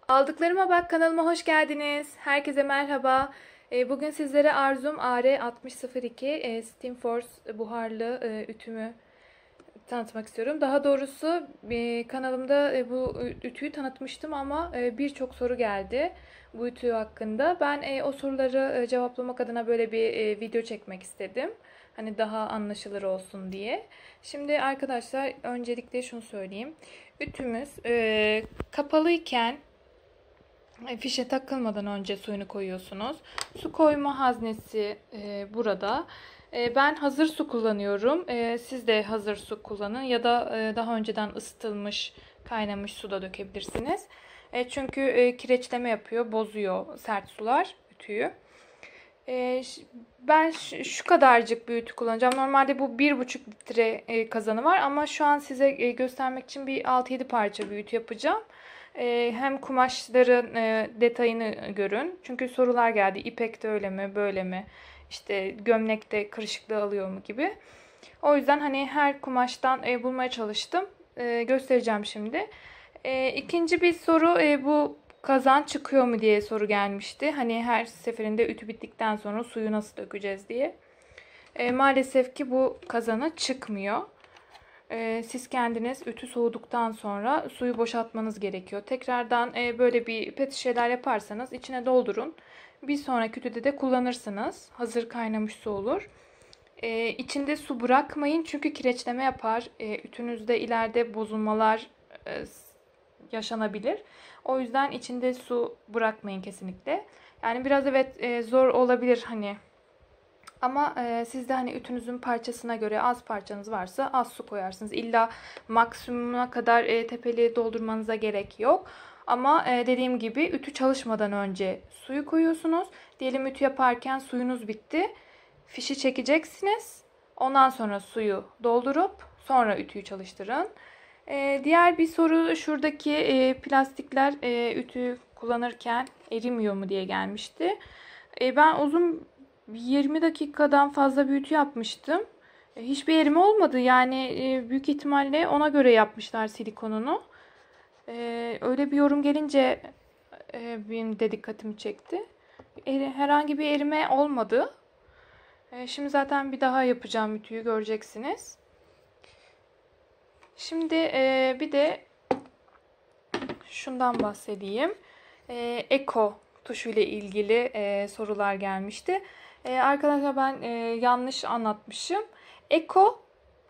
Aldıklarıma bak kanalıma hoş geldiniz. Herkese merhaba. Bugün sizlere Arzum AR6002 Steamforce buharlı ütümü tanıtmak istiyorum. Daha doğrusu kanalımda bu ütüyü tanıtmıştım ama birçok soru geldi bu ütü hakkında. Ben o soruları cevaplamak adına böyle bir video çekmek istedim. Hani daha anlaşılır olsun diye. Şimdi arkadaşlar öncelikle şunu söyleyeyim. Ütümüz kapalıyken fişe takılmadan önce suyunu koyuyorsunuz. Su koyma haznesi burada. Ben hazır su kullanıyorum. Siz de hazır su kullanın ya da daha önceden ısıtılmış, kaynamış suda dökebilirsiniz. Çünkü kireçleme yapıyor, bozuyor sert sular ütüyü. Ben şu kadarcık bir ütü kullanacağım. Normalde bu 1,5 litre kazanı var ama şu an size göstermek için bir 6-7 parça bir ütü yapacağım. Hem kumaşların detayını görün. Çünkü sorular geldi. İpekte öyle mi, böyle mi? İşte gömlekte kırışıklığı alıyor mu gibi. O yüzden hani her kumaştan bulmaya çalıştım. Göstereceğim şimdi. İkinci bir soru bu kazan çıkıyor mu diye soru gelmişti. Hani her seferinde ütü bittikten sonra suyu nasıl dökeceğiz diye. Maalesef ki bu kazanı çıkmıyor. Siz kendiniz ütü soğuduktan sonra suyu boşaltmanız gerekiyor. Tekrardan böyle bir pet şişeler yaparsanız içine doldurun. Bir sonraki ütüde de kullanırsınız. Hazır kaynamış su olur. İçinde su bırakmayın çünkü kireçleme yapar. Ütünüzde ileride bozulmalar yaşanabilir. O yüzden içinde su bırakmayın kesinlikle. Yani biraz evet zor olabilir hani. Ama siz de hani ütünüzün parçasına göre az parçanız varsa az su koyarsınız. İlla maksimuma kadar tepeli doldurmanıza gerek yok. Ama dediğim gibi ütü çalışmadan önce suyu koyuyorsunuz. Diyelim ütü yaparken suyunuz bitti. Fişi çekeceksiniz. Ondan sonra suyu doldurup sonra ütüyü çalıştırın. Diğer bir soru şuradaki plastikler ütü kullanırken erimiyor mu diye gelmişti. Ben uzun 20 dakikadan fazla bir ütü yapmıştım. Hiçbir erime olmadı. Yani büyük ihtimalle ona göre yapmışlar silikonunu. Öyle bir yorum gelince benim de dikkatimi çekti. Herhangi bir erime olmadı. Şimdi zaten bir daha yapacağım ütüyü göreceksiniz. Şimdi bir de şundan bahsedeyim. Eko tuşu ile ilgili sorular gelmişti. Arkadaşlar ben yanlış anlatmışım. Eko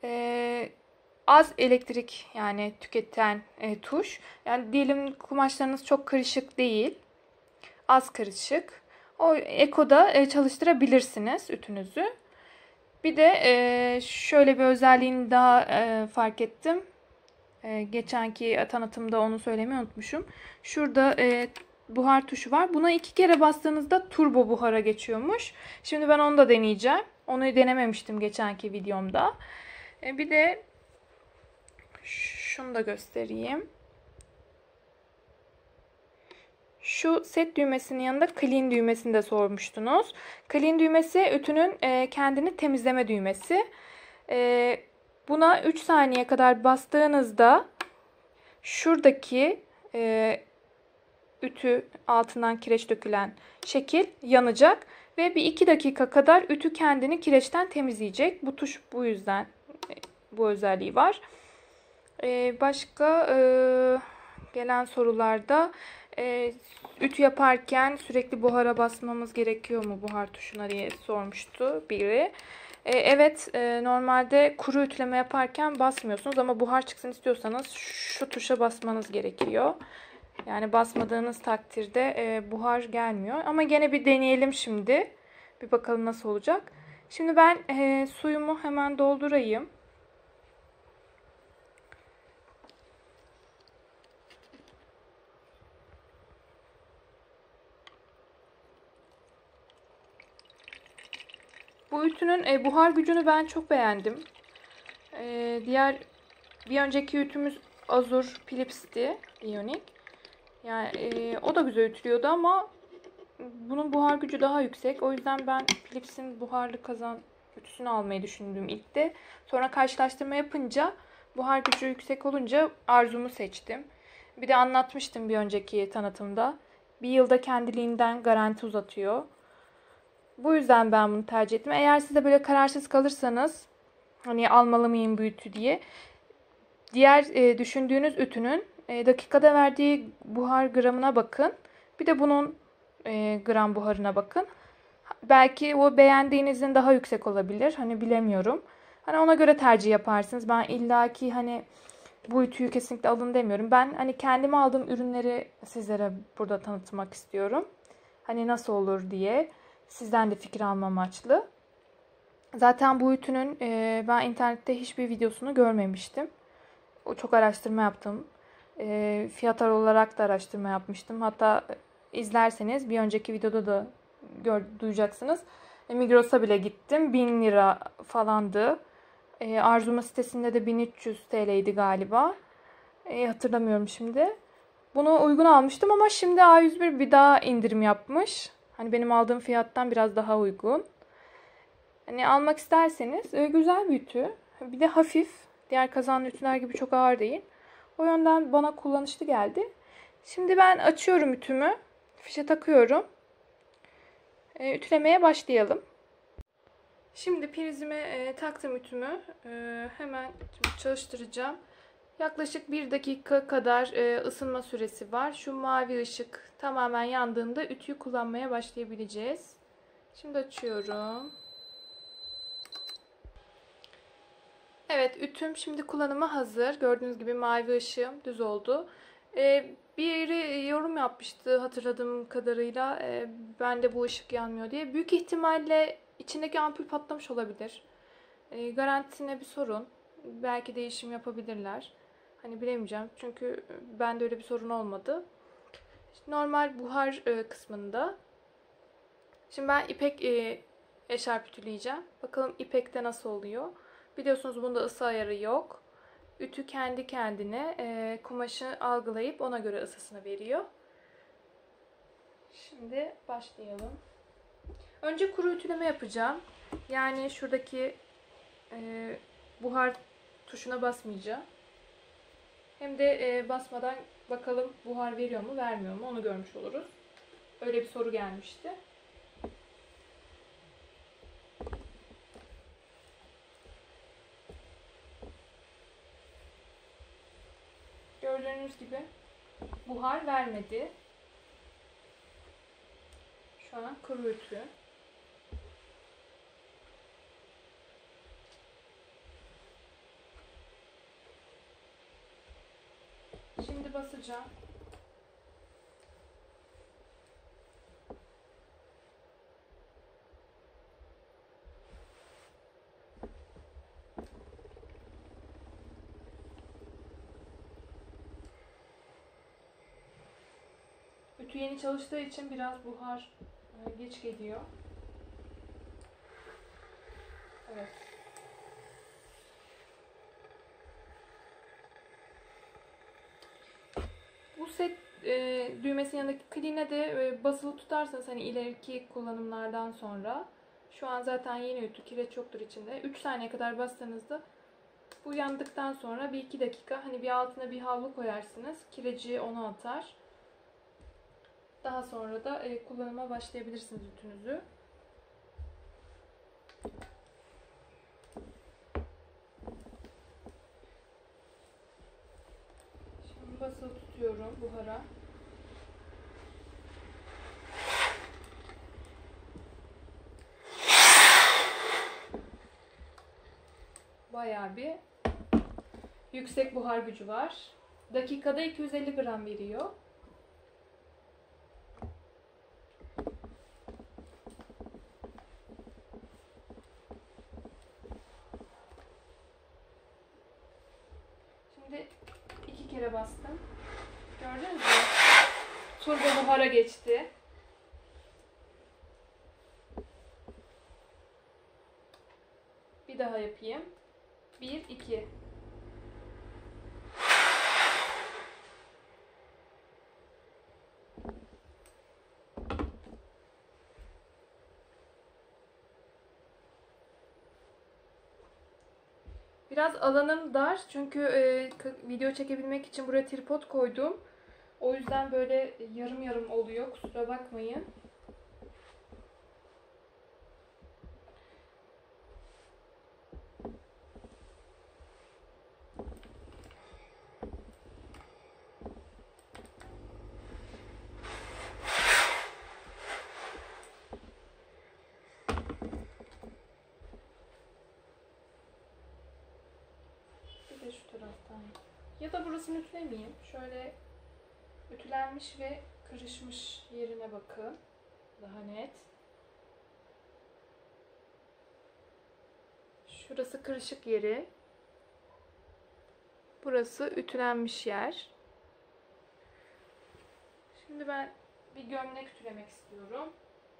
az elektrik yani tüketen tuş. Yani diyelim kumaşlarınız çok kırışık değil. Az kırışık. O Eko'da çalıştırabilirsiniz ütünüzü. Bir de şöyle bir özelliğini daha fark ettim. Geçenki tanıtımda onu söylemeyi unutmuşum. Şurada buhar tuşu var. Buna 2 kere bastığınızda turbo buhara geçiyormuş. Şimdi ben onu da deneyeceğim. Onu denememiştim geçenki videomda. Bir de şunu da göstereyim. Şu set düğmesinin yanında clean düğmesini de sormuştunuz. Clean düğmesi ütünün kendini temizleme düğmesi. Buna 3 saniye kadar bastığınızda şuradaki ütü altından kireç dökülen şekil yanacak ve bir 2 dakika kadar ütü kendini kireçten temizleyecek. Bu tuş bu yüzden bu özelliği var. Başka gelen sorularda ütü yaparken sürekli buhara basmamız gerekiyor mu buhar tuşuna diye sormuştu biri. Evet, normalde kuru ütüleme yaparken basmıyorsunuz ama buhar çıksın istiyorsanız şu tuşa basmanız gerekiyor. Yani basmadığınız takdirde buhar gelmiyor. Ama gene bir deneyelim şimdi. Bir bakalım nasıl olacak. Şimdi ben suyumu hemen doldurayım. Bu ütünün buhar gücünü ben çok beğendim. Bir önceki ütümüz Azur Philips'ti. Ionic. Yani o da güzel ütülüyordu ama bunun buhar gücü daha yüksek. O yüzden ben Philips'in buharlı kazan ütüsünü almayı düşündüm ilk de. Sonra karşılaştırma yapınca buhar gücü yüksek olunca Arzum'u seçtim. Bir de anlatmıştım bir önceki tanıtımda. Bir yılda kendiliğinden garanti uzatıyor. Bu yüzden ben bunu tercih ettim. Eğer siz de böyle kararsız kalırsanız hani almalı mıyım bu ütü diye. Diğer düşündüğünüz ütünün dakikada verdiği buhar gramına bakın. Bir de bunun gram buharına bakın. Belki o beğendiğinizin daha yüksek olabilir. Hani bilemiyorum. Hani ona göre tercih yaparsınız. Ben illaki hani bu ütüyü kesinlikle alın demiyorum. Ben hani kendime aldığım ürünleri sizlere burada tanıtmak istiyorum. Hani nasıl olur diye. Sizden de fikir alma amaçlı. Zaten bu ütünün ben internette hiçbir videosunu görmemiştim. Çok araştırma yaptım. Fiyat olarak da araştırma yapmıştım. Hatta izlerseniz bir önceki videoda da duyacaksınız. Migros'a bile gittim. 1000 lira falandı. Arzuma sitesinde de 1300 TL'ydi galiba. Hatırlamıyorum şimdi. Bunu uygun almıştım ama şimdi A101 bir daha indirim yapmış. Hani benim aldığım fiyattan biraz daha uygun. Hani almak isterseniz güzel bir ütü. Bir de hafif. Diğer kazanlı ütüler gibi çok ağır değil. O yönden bana kullanışlı geldi. Şimdi ben açıyorum ütümü. Fişe takıyorum. Ütülemeye başlayalım. Şimdi prizime taktım ütümü. Hemen çalıştıracağım. Yaklaşık 1 dakika kadar ısınma süresi var. Şu mavi ışık tamamen yandığında ütüyü kullanmaya başlayabileceğiz. Şimdi açıyorum. Evet, ütüm şimdi kullanıma hazır. Gördüğünüz gibi mavi ışığım düz oldu. Biri yorum yapmıştı hatırladığım kadarıyla. Bende bu ışık yanmıyor diye. Büyük ihtimalle içindeki ampul patlamış olabilir. Garantisine bir sorun. Belki değişim yapabilirler. Hani bilemeyeceğim. Çünkü bende öyle bir sorun olmadı. Normal buhar kısmında. Şimdi ben ipek eşarp ütüleyeceğim. Bakalım ipekte nasıl oluyor. Biliyorsunuz bunda ısı ayarı yok. Ütü kendi kendine kumaşı algılayıp ona göre ısısını veriyor. Şimdi başlayalım. Önce kuru ütüleme yapacağım. Yani şuradaki buhar tuşuna basmayacağım. Hem de basmadan bakalım buhar veriyor mu vermiyor mu onu görmüş oluruz. Öyle bir soru gelmişti. Gördüğünüz gibi buhar vermedi. Şu an kuru ütü. Şimdi basacağım. Ütü yeni çalıştığı için biraz buhar geç geliyor. Evet. Bu set düğmesinin yanındaki kline de basılı tutarsanız hani ileriki kullanımlardan sonra şu an zaten yeni ütü kireç yoktur içinde. 3 saniye kadar bastığınızda bu yandıktan sonra 1-2 dakika hani bir altına bir havlu koyarsınız. Kireci onu atar. Daha sonra da kullanıma başlayabilirsiniz ütünüzü. Şimdi basılı tutuyorum buhara. Bayağı bir yüksek buhar gücü var. Dakikada 250 gram veriyor. Şimdi 2 kere bastım. Gördünüz mü? Turbo buhara geçti. Bir daha yapayım. 1, 2. Biraz alanım dar çünkü video çekebilmek için buraya tripod koydum. O yüzden böyle yarım yarım oluyor. Kusura bakmayın. Bir de şu taraftan. Ya da burasını ütülemeyeyim. Şöyle ütülenmiş ve kırışmış yerine bakın. Daha net. Şurası kırışık yeri. Burası ütülenmiş yer. Şimdi ben bir gömlek ütülemek istiyorum.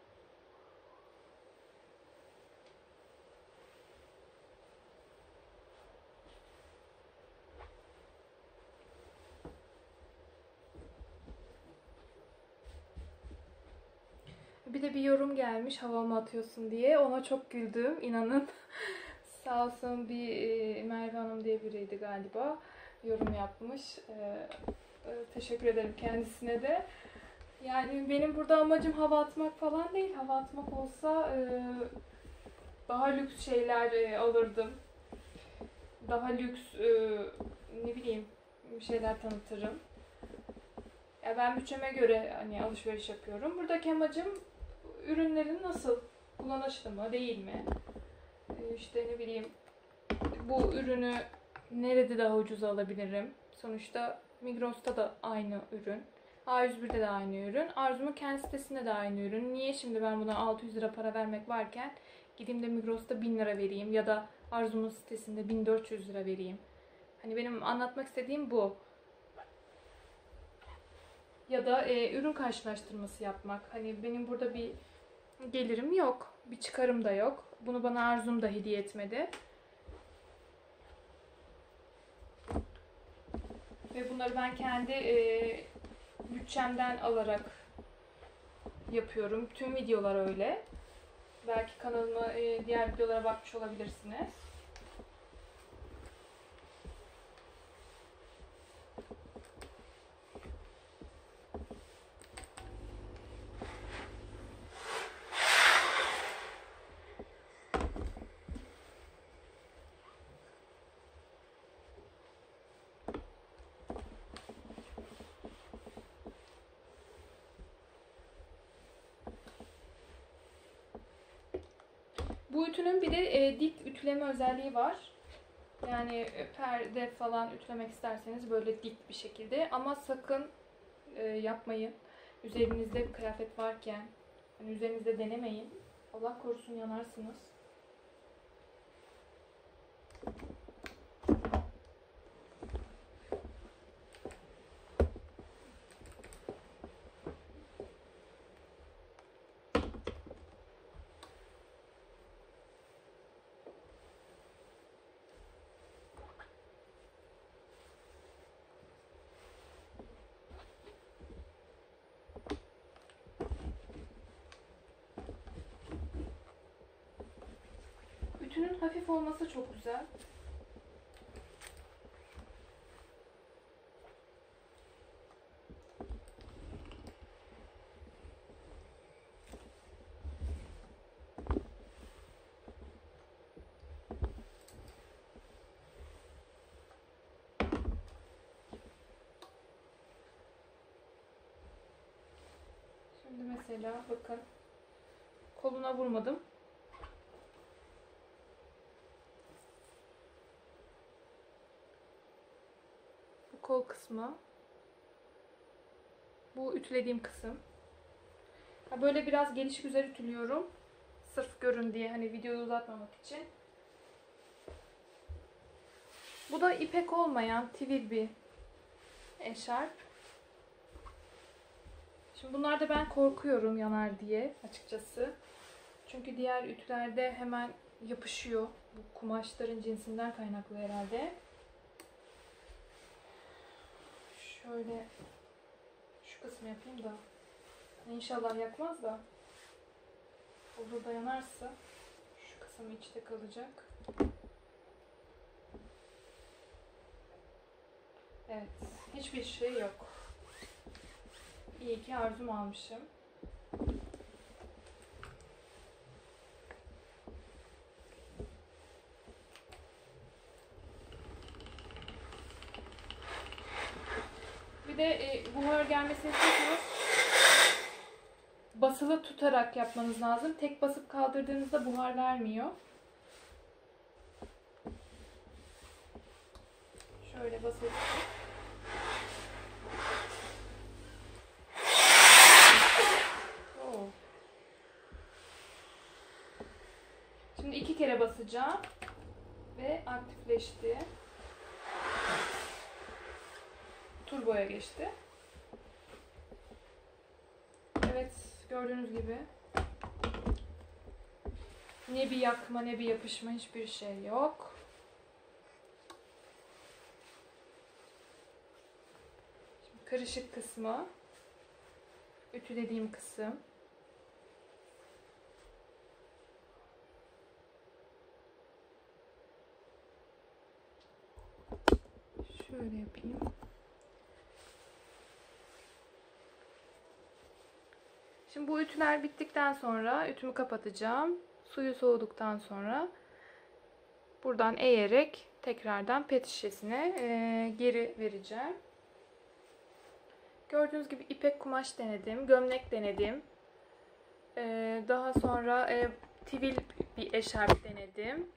Bir de bir yorum gelmiş hava mı atıyorsun diye. Ona çok güldüm inanın. Sağ olsun bir Merve Hanım diye biriydi galiba. Yorum yapmış. Teşekkür ederim kendisine de. Yani benim burada amacım hava atmak falan değil. Hava atmak olsa daha lüks şeyler alırdım. Daha lüks ne bileyim şeyler tanıtırım. Ya ben bütçeme göre hani alışveriş yapıyorum. Buradaki amacım ürünlerin nasıl, kullanışlı mı, değil mi? İşte ne bileyim bu ürünü nerede daha ucuz alabilirim? Sonuçta Migros'ta da aynı ürün. A101'de de aynı ürün. Arzu'nun kendi sitesinde de aynı ürün. Niye şimdi ben buna 600 lira para vermek varken gideyim de Migros'ta 1000 lira vereyim ya da Arzu'nun sitesinde 1400 lira vereyim? Hani benim anlatmak istediğim bu. Ya da ürün karşılaştırması yapmak. Hani benim burada bir gelirim yok. Bir çıkarım da yok. Bunu bana Arzum da hediye etmedi. Ve bunları ben kendi bütçemden alarak yapıyorum. Tüm videolar öyle. Belki kanalıma diğer videolara bakmış olabilirsiniz. Bu ütünün bir de dik ütüleme özelliği var. Yani perde falan ütülemek isterseniz böyle dik bir şekilde. Ama sakın yapmayın. Üzerinizde bir kıyafet varken hani üzerinizde denemeyin. Allah korusun yanarsınız. Ütünün hafif olması çok güzel. Şimdi mesela bakın koluna vurmadım. Bu kol kısmı. Bu ütülediğim kısım. Böyle biraz geniş güzel ütülüyorum. Sırf görün diye hani videoyu uzatmamak için. Bu da ipek olmayan tivil bir eşarp. Şimdi bunlarda ben korkuyorum yanar diye açıkçası. Çünkü diğer ütülerde hemen yapışıyor. Bu kumaşların cinsinden kaynaklı herhalde. Şöyle şu kısmı yapayım da. İnşallah yakmaz da. Olur da yanarsa şu kısım içte kalacak. Evet, hiçbir şey yok. İyi ki Arzum almışım. Bir de buhar gelmesini istiyorsanız basılı tutarak yapmanız lazım. Tek basıp kaldırdığınızda buhar vermiyor. Şöyle basılı tutup. Şimdi 2 kere basacağım ve aktifleşti. Turboya geçti. Evet, gördüğünüz gibi ne bir yakma ne bir yapışma, hiçbir şey yok. Şimdi karışık kısmı, ütülediğim kısım. Şöyle yapayım. Şimdi bu ütüler bittikten sonra ütümü kapatacağım. Suyu soğuduktan sonra buradan eğerek tekrardan pet şişesine geri vereceğim. Gördüğünüz gibi ipek kumaş denedim, gömlek denedim. Daha sonra tivil bir eşarp denedim.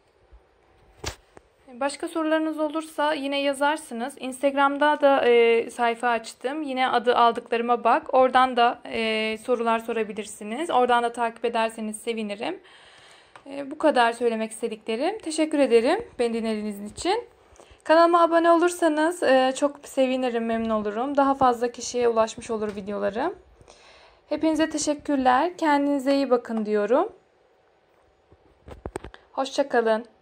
Başka sorularınız olursa yine yazarsınız. Instagram'da da sayfa açtım. Yine adı aldıklarıma bak. Oradan da sorular sorabilirsiniz. Oradan da takip ederseniz sevinirim. Bu kadar söylemek istediklerim. Teşekkür ederim beni dinlediğiniz için. Kanalıma abone olursanız çok sevinirim, memnun olurum. Daha fazla kişiye ulaşmış olur videolarım. Hepinize teşekkürler. Kendinize iyi bakın diyorum. Hoşça kalın.